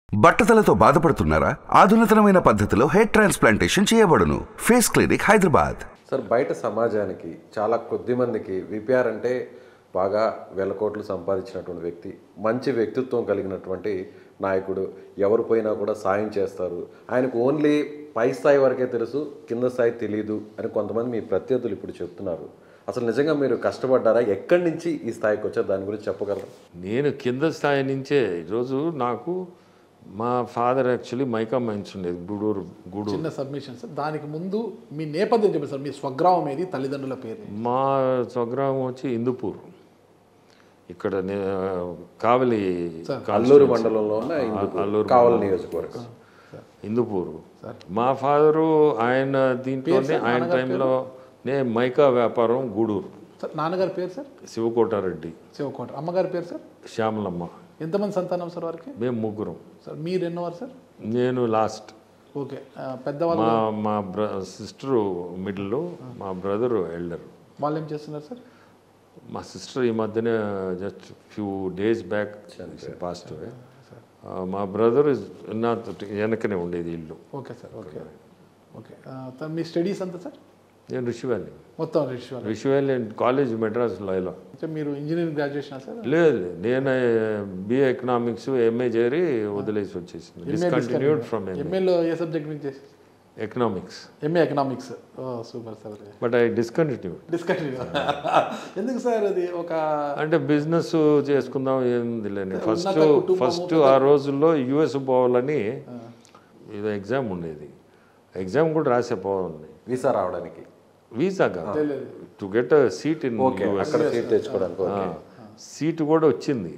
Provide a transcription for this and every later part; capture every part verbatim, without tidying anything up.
బట్టతలతో బాధపడుతున్నారా? ఆధునితనమైన పద్ధతిలో హెయిర్ ట్రాన్స్ప్లాంటేషన్ చేయబడును. Face clinic, Hyderabad. సార్, బయట సమాజానికి చాలా కొద్ది మందికి విపిఆర్ అంటే బాగా వేల కోట్లు సంపాదించినటువంటి వ్యక్తి, మంచి వ్యక్తిత్వం కలిగినటువంటి నాయకుడు, ఎవరు పోయినా కూడా సాయం చేస్తారు, ఆయనకు ఓన్లీ పై స్థాయి వరకే తెలుసు, కింద స్థాయి తెలియదు అని కొంతమంది మీ ప్రత్యర్థులు ఇప్పుడు చెప్తున్నారు. అసలు నిజంగా మీరు కష్టపడ్డారా? ఎక్కడి నుంచి ఈ స్థాయికి వచ్చారు? దాని గురించి చెప్పగలరా? నేను కింద స్థాయి నుంచే. ఈరోజు నాకు మా ఫాదర్ యాక్చువల్లీ మైకా మైన్స్ ఉండేది గూడూరు. గూడూరు చిన్న సబ్మిషన్ సార్, దానికి ముందు మీ నేపథ్యం చెప్పండి సార్. మీ స్వగ్రామం ఏది, తల్లిదండ్రుల పేరు? మా స్వగ్రామం వచ్చి ఇందుపూర్, ఇక్కడ కావలి, అల్లూరు మండలంలో ఉన్న అల్లూరు కావలి నియోజకవర్గం, ఇందుపూరు. మా ఫాదరు ఆయన దీంట్లోనే ఆయన టైంలో నే మైకా వ్యాపారం గూడూరు. సార్ నాన్నగారి పేరు సార్? శివకోటారెడ్డి. శివకోట. అమ్మగారి పేరు సార్? శ్యామలమ్మ. ఎంతమంది సంతానం సార్ వారికి? మేము ముగ్గురం. సార్ మీరు ఎన్నోవారు సార్? నేను లాస్ట్. ఓకే. పెద్దవాళ్ళు? మా మా బ్ర సిస్టరు మిడిల్, మా బ్రదరు ఎల్డర్. వాళ్ళు ఏం చేస్తున్నారు సార్? మా సిస్టర్ ఈ మధ్యనే just few days back passed. మా బ్రదర్ నా వెనకనే ఉండేది ఇల్లు. Okay sir. Okay okay. మీ స్టడీస్ అంతా సార్? నేను రిషి వ్యాలీ. మొత్తం Rishi valley. Rishi valley college మెడ్రాస్లో. ఇలా మీరు ఇంజనీరింగ్ గ్రాడ్యుయేషన్ సార్? లేదు, నేను బిఏ ఎకనామిక్స్ ఎంఏ చేరి వదిలేసి వచ్చేసింది. Discontinued from MA. ఎంఏలో ఏ సబ్జెక్ట్ నుంచి? Economics. MA economics. Oh super sir. But I discontinued. Discontinue ఎందుకు సార్? అది ఒక అంటే బిజినెస్ చేసుకుందాం ఏంది లేని. ఫస్ట్ ఫస్ట్ ఆ రోజుల్లో యుఎస్ పోవాలని ఏదో ఎగ్జామ్ ఉండేది. ఎగ్జామ్ కూడా రాసే పోవాలని, వీసా రావడానికి. వీసా కాదు, to get a seat in US. Seat తెచ్చుకోవడానికి సీట్ కూడా వచ్చింది.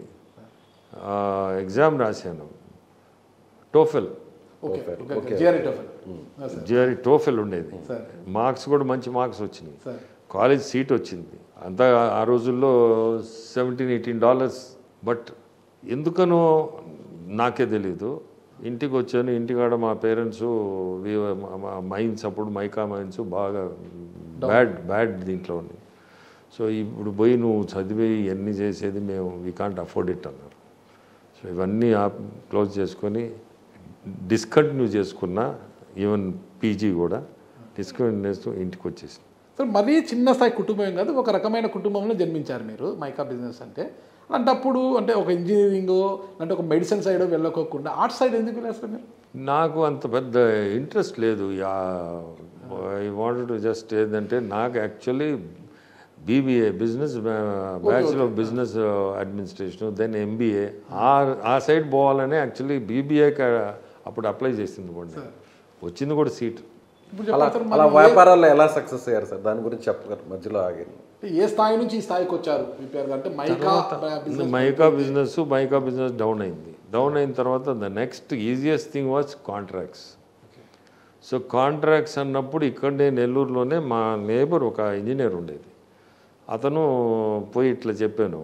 ఎగ్జామ్ రాశాను, టోఫెల్. జిఆర్ఈ టోఫెల్ ఉండేది. మార్క్స్ కూడా మంచి మార్క్స్ వచ్చినాయి. కాలేజ్ సీట్ వచ్చింది. అంతా ఆ రోజుల్లో సెవెంటీన్ ఎయిటీన్ డాలర్స్. బట్ ఎందుకనో నాకే తెలీదు. ఇంటికి వచ్చాను. ఇంటికాడ మా పేరెంట్స్ మైన్స్, అప్పుడు మైకా మైన్స్ బాగా బ్యాడ్ బ్యాడ్ దీంట్లో ఉంది. సో ఇప్పుడు పోయి నువ్వు చదివి ఇవన్నీ చేసేది మేము వీ కాంట్ అఫోర్డ్ ఇట్ అన్నారు. సో ఇవన్నీ క్లోజ్ చేసుకొని డిస్కంటిన్యూ చేసుకున్నా. ఈవెన్ పీజీ కూడా డిస్కంటిన్యూ చేస్తూ ఇంటికి వచ్చేసి. సార్ మరీ చిన్న స్థాయి కుటుంబం కాదు, ఒక రకమైన కుటుంబంలో జన్మించారు మీరు. మైకా బిజినెస్ అంటే అంటే అప్పుడు అంటే ఒక ఇంజనీరింగ్ అంటే ఒక మెడిసిన్ సైడ్ వెళ్ళకోకుండా ఆర్ట్ సైడ్ ఎందుకు వెళ్ళేస్తారు మీరు? నాకు అంత పెద్ద ఇంట్రెస్ట్ లేదు. ఐ వాంటెడ్ టు జస్ట్ ఏంటంటే నాకు actually BBA business, bachelor of business administration, then MBA ఆ ఆ సైడ్ పోవాలని యాక్చువల్లీ బీబీఏకి అప్పుడు అప్లై చేసింది కూడా, వచ్చింది కూడా సీట్. అలా వ్యాపారాల్లో ఎలా సక్సెస్ అయ్యారు సార్? దాని గురించి చెప్పగలరు? మధ్యలో ఆగారు. ఏ స్థాయి నుంచి ఈ స్థాయికి వచ్చారు? అంటే mica mica business mica business down అయింది. డౌన్ అయిన తర్వాత the next easiest thing was contracts. So contracts అన్నప్పుడు ఇక్కడే నెల్లూరులోనే మా నేబర్ ఒక ఇంజనీర్ ఉండేది. అతను పోయి ఇట్లా చెప్పాను.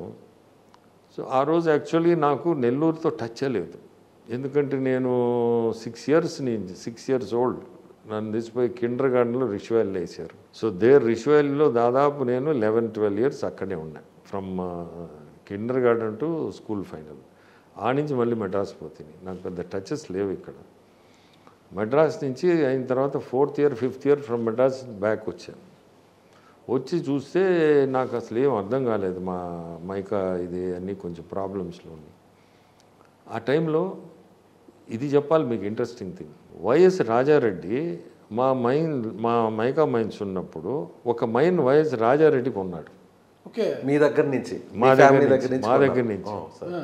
సో ఆ రోజు యాక్చువల్లీ నాకు నెల్లూరుతో టచ్ లేదు. ఎందుకంటే నేను సిక్స్ ఇయర్స్ నుంచి సిక్స్ ఇయర్స్ ఓల్డ్ నన్ను తీసిపోయి కిండర్ గార్డెన్లో రిషి వ్యాలీలో వేసారు. సో దేర్ రిషి వ్యాలీలో దాదాపు నేను లెవెన్ ట్వెల్వ్ ఇయర్స్ అక్కడే ఉన్నాను. From kindergarten to school final. ఆ నుంచి మళ్ళీ మెడ్రాస్ పోతుంది. నాకు పెద్ద టచెస్ లేవు ఇక్కడ. మెడ్రాస్ నుంచి అయిన తర్వాత fourth year fifth year from Madras back వచ్చాను. వచ్చి చూస్తే నాకు అసలు ఏం అర్థం కాలేదు. మా మైకా ఇది అన్నీ కొంచెం ప్రాబ్లమ్స్లో ఉంది. ఆ టైంలో ఇది చెప్పాలి మీకు ఇంట్రెస్టింగ్ థింగ్. వైఎస్ రాజారెడ్డి మా మైన్ మా మైకా మైన్స్ ఉన్నప్పుడు ఒక మైన్ వైఎస్ రాజారెడ్డికి ఉన్నాడు. ఓకే. మీ దగ్గర నుంచి? మా దగ్గర నుంచి మా దగ్గర నుంచి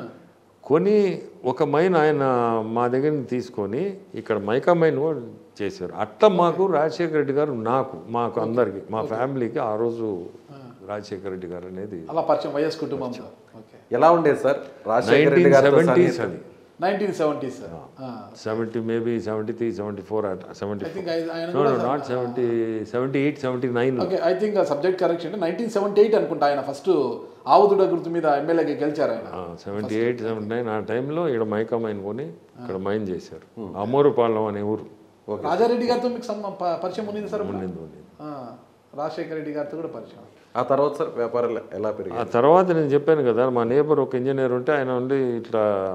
కొని ఒక మైన్ ఆయన మా దగ్గర నుంచి తీసుకొని ఇక్కడ మైకా మైన్ కూడా చేశారు. అట్లా మాకు రాజశేఖర రెడ్డి గారు, నాకు మాకు అందరికి మా ఫ్యామిలీకి ఆ రోజు రాజశేఖర రెడ్డి గారు అనేది అలా పరిచయం. వైఎస్ కుటుంబం ఎలా ఉండేది సార్? రాజశేఖర రెడ్డి గారు సెవెంటీస్ అది nineteen seventies seventy maybe seventy three seventy four seventy not seventy seventy eight seventy nine. Okay. I think subject correction nineteen seventy eight అనుకుంటా. ఆయన ఫస్ట్ ఆవుదుడ గుర్తు మీద ఎమ్మెల్యేగా గెలిచారు ఆయన. సెవెంటీ ఎయిట్ సెవెంటీ నైన్ ఆ టైంలో ఇక్కడ మైకా మైన్ కొని ఇక్కడ మైన్ చేశారు. అమూరుపాలెం అనే ఊరు. రాజారెడ్డి గారితో మీకు పరిచయం ఉంది సార్? ఉండింది ఉండింది. రాజశేఖర రెడ్డి గారితో కూడా పరిచయం. ఆ తర్వాత సార్ వ్యాపారాలు ఎలా పెరిగాయి? ఆ తర్వాత నేను చెప్పాను కదా, మా నేబర్ ఒక ఇంజనీర్ ఉంటే ఆయన ఉండి ఇట్లా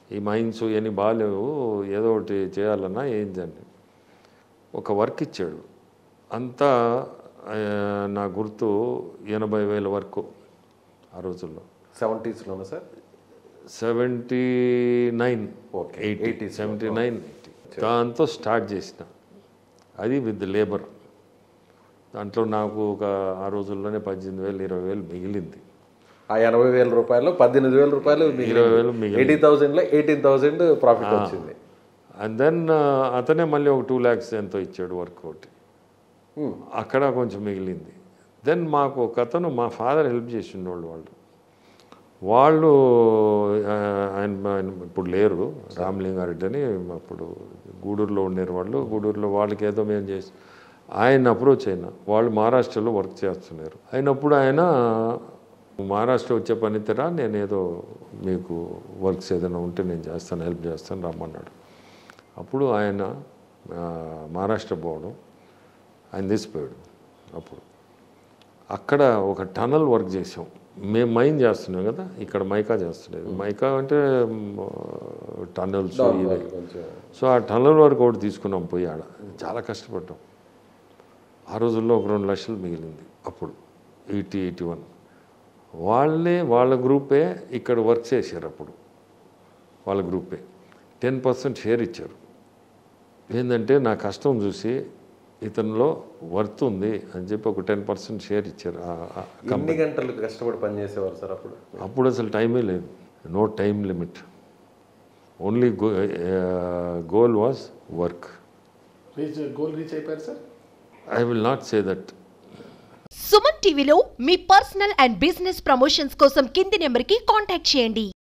ఈ మైన్స్ ఇవన్నీ బాగాలేవు, ఏదో ఒకటి చేయాలన్నా ఏంటండి. ఒక వర్క్ ఇచ్చాడు, అంతా నా గుర్తు ఎనభై వేల వరకు ఆ రోజుల్లో. సెవెంటీస్లోనా sir? Seventy nine okay, eighty seventy nine eighty దాంతో స్టార్ట్ చేసిన. అది విత్ లేబర్. దాంట్లో నాకు ఒక ఆ రోజుల్లోనే పద్దెనిమిది వేలు ఇరవై వేలు మిగిలింది. ఆ ఎనభై వేల రూపాయలు పద్దెనిమిది వేల రూపాయలు ఇరవై వేలు మిగిలింది. ఎయిటీ థౌసండ్లో ఎయిటీన్ థౌసండ్ ప్రాఫిట్ వచ్చింది. అండ్ దెన్ అతనే మళ్ళీ ఒక టూ ల్యాక్స్ ఎంతో ఇచ్చాడు వర్క్ ఒకటి, అక్కడ కొంచెం మిగిలింది. దెన్ మాకు ఒక అతను మా ఫాదర్ హెల్ప్ చేసిండోళ్ళు, వాళ్ళు వాళ్ళు ఆయన ఆయన ఇప్పుడు లేరు, రామలింగారెడ్డి అని అప్పుడు గూడూరులో ఉండేరు వాళ్ళు. గూడూరులో వాళ్ళకి ఏదో మేము చేసి ఆయన అప్రోచ్ అయినా, వాళ్ళు మహారాష్ట్రలో వర్క్ చేస్తున్నారు. అయినప్పుడు ఆయన మహారాష్ట్ర వచ్చే పనితేరా, నేను ఏదో మీకు వర్క్స్ ఏదైనా ఉంటే నేను చేస్తాను, హెల్ప్ చేస్తాను రమ్మన్నాడు. అప్పుడు ఆయన మహారాష్ట్ర పోవడం, ఆయన తీసిపోయాడు. అప్పుడు అక్కడ ఒక టనల్ వర్క్ చేసాం. మేము మైన్ చేస్తున్నాం కదా, ఇక్కడ మైకా చేస్తున్నాం. మైకా అంటే టనల్స్ ఇవి. సో ఆ టనల్ వర్క్ ఒకటి తీసుకున్నాం పోయి ఆడ, చాలా కష్టపడ్డాం. ఆ రోజుల్లో ఒక రెండు లక్షలు మిగిలింది అప్పుడు, ఎయిటీ ఎయిటీ వన్ వాళ్ళే వాళ్ళ గ్రూపే ఇక్కడ వర్క్ చేశారు. అప్పుడు వాళ్ళ గ్రూపే టెన్ పర్సెంట్ షేర్ ఇచ్చారు. ఏంటంటే నా కష్టం చూసి ఇతనిలో వర్త్ ఉంది అని చెప్పి ఒక టెన్ పర్సెంట్ షేర్ ఇచ్చారు. ఎన్ని గంటలు కష్టపడి పనిచేసేవారు సార్ అప్పుడు? అప్పుడు అసలు టైమే లేదు, no time limit, only go goal was work. Reach goal reach అయిపోయారు sir? I will not say that. Suman టీవీలో మీ పర్సనల్ అండ్ బిజినెస్ ప్రమోషన్స్ కోసం కింది నెంబర్కి కాంటాక్ట్ చేయండి.